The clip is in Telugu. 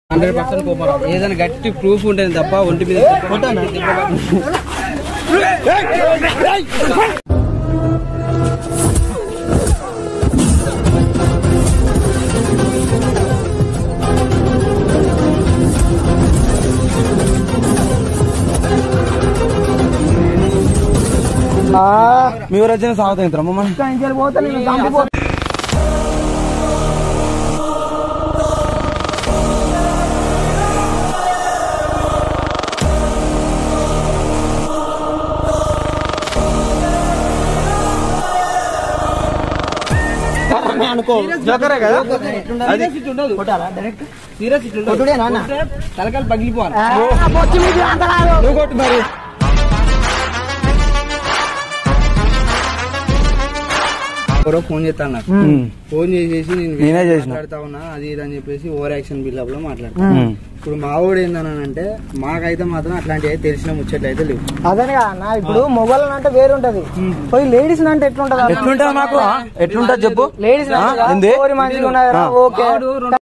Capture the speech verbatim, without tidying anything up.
హండ్రెడ్ పర్సెంట్ కోపం ఏదైనా గట్టి ప్రూఫ్ ఉంటుంది తప్ప ఒంటి మీద మీ ఊరు వచ్చిన సాగుతాయి రమ్మని అనుకో జోకరే కదా తలకాలు పగిలిపోవాలి మరి ఎవరో ఫోన్ చేస్తాను నాకు ఫోన్ చేసేసి నేను మాట్లాడతా ఉన్నా అది ఇది అని చెప్పేసి ఓవర్ యాక్షన్ బిల్డప్ లో మాట్లాడతా ఇప్పుడు మా ఊడు ఏందనంటే మాకైతే మాత్రం అట్లాంటివి తెలిసిన ముచ్చట్లు అయితే లేవు. అదే అన్న ఇప్పుడు మొబైల్ అంటే వేరు ఉంటది పోయి లేడీస్ అంటే ఎట్లుంటది ఎట్లుంటది మాకు ఎట్లుంటది చెప్పు లేడీస్ మంచిగా ఓకే